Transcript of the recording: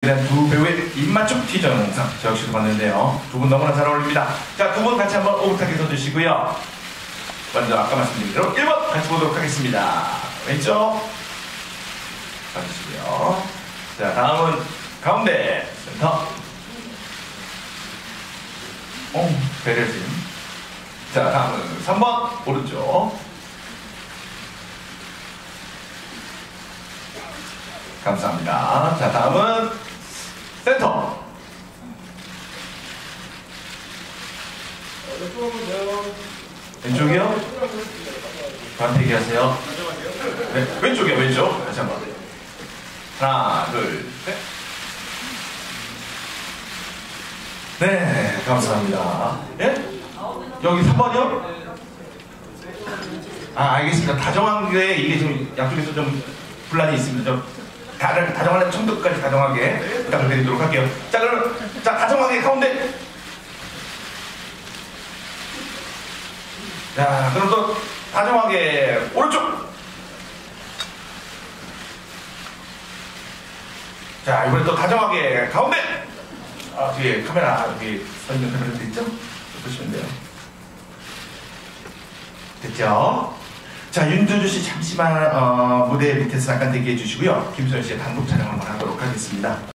두 배우의 입맞춤 티저 영상 저 역시도 봤는데요. 두 분 너무나 잘 어울립니다. 자, 두 분 같이 한번 오붓하게 서주시고요. 먼저 아까 말씀드린 대로 1번 같이 보도록 하겠습니다. 왼쪽 봐주시고요. 자, 다음은 가운데 센터. 배려심. 자, 다음은 3번 오른쪽. 감사합니다. 자, 다음은 센터. 왼쪽이요? 저한테 얘기하세요. 네, 왼쪽이요, 왼쪽. 다시 한번. 하나, 둘, 셋. 네, 감사합니다. 예? 여기 3번이요? 알겠습니다. 다정한 게 이게 지금 양쪽에서 좀 분란이 있습니다. 좀 다정한 청도까지 다정하게 부탁을 드리도록 할게요. 자, 그러면 다정하게 가운데. 자, 그럼 또 다정하게 오른쪽. 자, 이번에 또 다정하게 가운데. 뒤에 카메라 여기 서 있는 카메라도 있죠? 보시면 돼요. 됐죠? 자, 윤두주 씨 잠시만 무대 밑에서 잠깐 대기해 주시고요. 김소연 씨의 단독 촬영을 한번 하도록 하겠습니다.